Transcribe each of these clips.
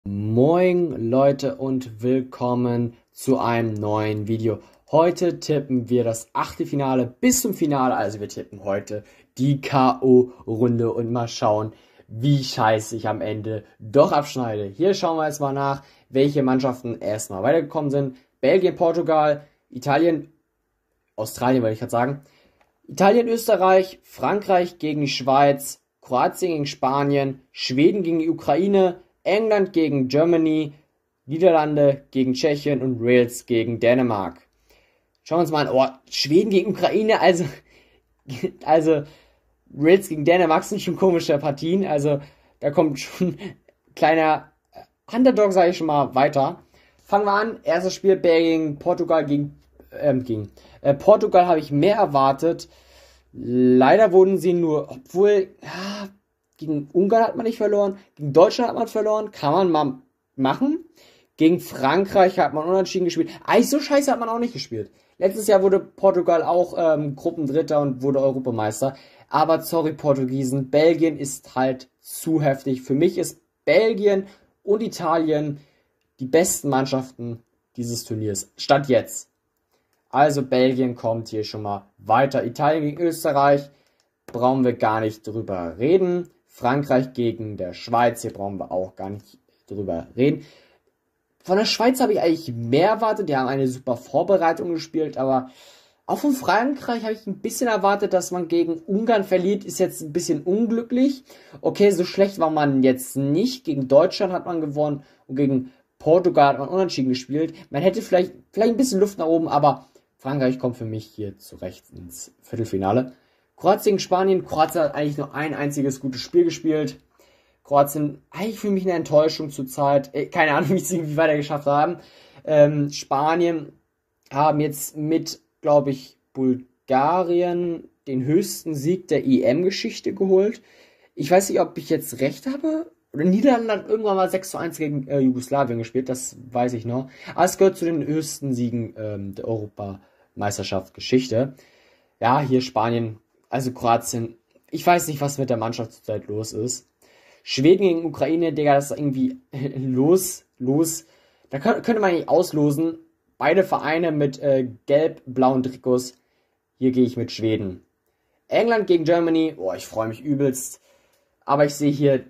Moin Leute und willkommen zu einem neuen Video. Heute tippen wir das Achtelfinale bis zum Finale, also wir tippen heute die K.O.-Runde und mal schauen, wie scheiße ich am Ende doch abschneide. Hier schauen wir jetzt mal nach, welche Mannschaften erstmal weitergekommen sind. Belgien, Portugal, Italien, Australien wollte ich gerade sagen. Italien, Österreich, Frankreich gegen die Schweiz, Kroatien gegen Spanien, Schweden gegen die Ukraine, England gegen Germany, Niederlande gegen Tschechien und Wales gegen Dänemark. Schauen wir uns mal an. Oh, Schweden gegen Ukraine, also Wales gegen Dänemark sind schon komische Partien. Also da kommt schon ein kleiner Underdog, sage ich schon mal, weiter. Fangen wir an. Erstes Spiel Belgien, Portugal gegen Portugal habe ich mehr erwartet. Leider wurden sie nur, obwohl, ja, gegen Ungarn hat man nicht verloren, gegen Deutschland hat man verloren, kann man mal machen. Gegen Frankreich hat man unentschieden gespielt. Eigentlich so scheiße hat man auch nicht gespielt. Letztes Jahr wurde Portugal auch Gruppendritter und wurde Europameister. Aber sorry Portugiesen, Belgien ist halt zu heftig. Für mich ist Belgien und Italien die besten Mannschaften dieses Turniers. Stand jetzt. Also Belgien kommt hier schon mal weiter. Italien gegen Österreich brauchen wir gar nicht drüber reden. Frankreich gegen der Schweiz, hier brauchen wir auch gar nicht drüber reden. Von der Schweiz habe ich eigentlich mehr erwartet. Die haben eine super Vorbereitung gespielt, aber auch von Frankreich habe ich ein bisschen erwartet, dass man gegen Ungarn verliert. Ist jetzt ein bisschen unglücklich. Okay, so schlecht war man jetzt nicht. Gegen Deutschland hat man gewonnen und gegen Portugal hat man unentschieden gespielt. Man hätte vielleicht ein bisschen Luft nach oben, aber Frankreich kommt für mich hier zurecht ins Viertelfinale. Kroatien gegen Spanien. Kroatien hat eigentlich nur ein einziges gutes Spiel gespielt. Kroatien eigentlich für mich eine Enttäuschung zurzeit. Keine Ahnung, wie sie irgendwie weiter geschafft haben. Spanien haben jetzt mit, glaube ich, Bulgarien den höchsten Sieg der EM-Geschichte geholt. Ich weiß nicht, ob ich jetzt recht habe. Oder Niederlande hat irgendwann mal 6:1 gegen Jugoslawien gespielt, das weiß ich noch. Aber es gehört zu den höchsten Siegen der Europameisterschaft-Geschichte. Ja, hier Spanien, also Kroatien. Ich weiß nicht, was mit der Mannschaft zurzeit los ist. Schweden gegen Ukraine, Digga, das ist irgendwie los. Da könnte man nicht auslosen. Beide Vereine mit gelb-blauen Trikots. Hier gehe ich mit Schweden. England gegen Germany. Oh, ich freue mich übelst. Aber ich sehe hier,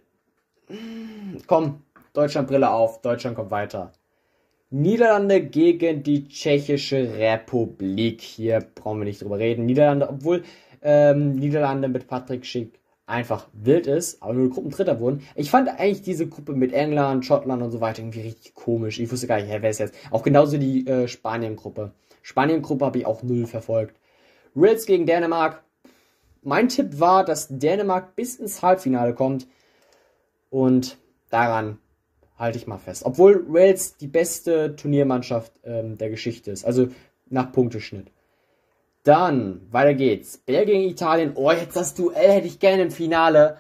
komm, Deutschland Brille auf. Deutschland kommt weiter. Niederlande gegen die Tschechische Republik. Hier brauchen wir nicht drüber reden. Niederlande, obwohl Niederlande mit Patrick Schick einfach wild ist, aber nur Gruppendritter wurden. Ich fand eigentlich diese Gruppe mit England, Schottland und so weiter irgendwie richtig komisch. Ich wusste gar nicht, wer ist jetzt. Auch genauso die Spanien-Gruppe. Spanien-Gruppe habe ich auch null verfolgt. Wales gegen Dänemark. Mein Tipp war, dass Dänemark bis ins Halbfinale kommt. Und daran halte ich mal fest. Obwohl Wales die beste Turniermannschaft der Geschichte ist. Also nach Punkteschnitt. Dann, weiter geht's. Belgien gegen Italien. Oh, jetzt das Duell hätte ich gerne im Finale.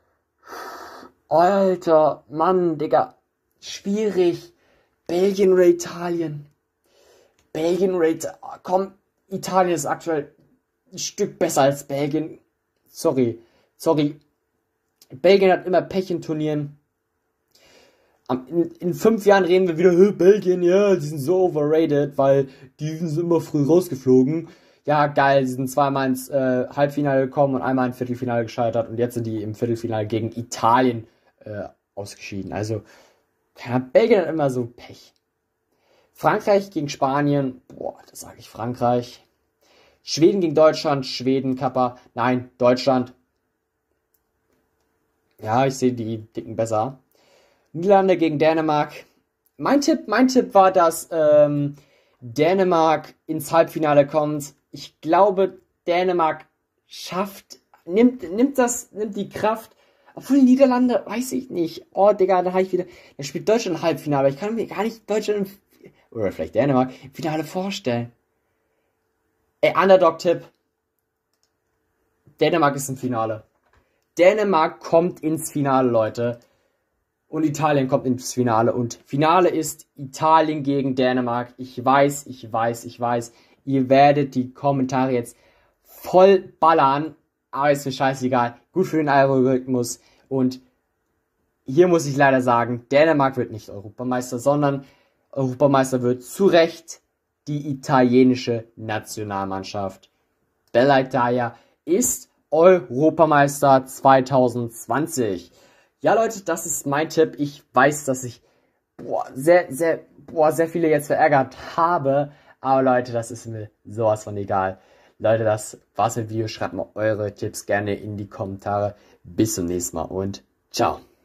Alter, Mann, Digga. Schwierig. Belgien oder Italien? Belgien oder Italien? Oh, komm, Italien ist aktuell ein Stück besser als Belgien. Sorry. Belgien hat immer Pech in Turnieren. In 5 Jahren reden wir wieder, Belgien, ja, die sind so overrated, weil die sind immer früh rausgeflogen. Ja, geil, die sind zweimal ins Halbfinale gekommen und einmal im Viertelfinale gescheitert und jetzt sind die im Viertelfinale gegen Italien ausgeschieden. Also, Belgien hat immer so Pech. Frankreich gegen Spanien, boah, das sage ich Frankreich. Schweden gegen Deutschland, Schweden, Kappa, nein, Deutschland. Ja, ich sehe die Dicken besser. Niederlande gegen Dänemark. Mein Tipp war, dass Dänemark ins Halbfinale kommt. Ich glaube, Dänemark nimmt die Kraft. Obwohl die Niederlande, weiß ich nicht. Oh, Digga, da spielt Deutschland Halbfinale. Ich kann mir gar nicht Deutschland oder vielleicht Dänemark im Finale vorstellen. Underdog-Tipp. Dänemark ist im Finale. Dänemark kommt ins Finale, Leute. Und Italien kommt ins Finale. Und Finale ist Italien gegen Dänemark. Ich weiß. Ihr werdet die Kommentare jetzt voll ballern. Aber ist mir scheißegal. Gut für den Algorithmus. Und hier muss ich leider sagen, Dänemark wird nicht Europameister, sondern Europameister wird zu Recht die italienische Nationalmannschaft. Bella Italia ist Europameister 2020. Ja, Leute, das ist mein Tipp. Ich weiß, dass ich sehr viele jetzt verärgert habe. Aber Leute, das ist mir sowas von egal. Leute, das war's mit dem Video. Schreibt mal eure Tipps gerne in die Kommentare. Bis zum nächsten Mal und ciao.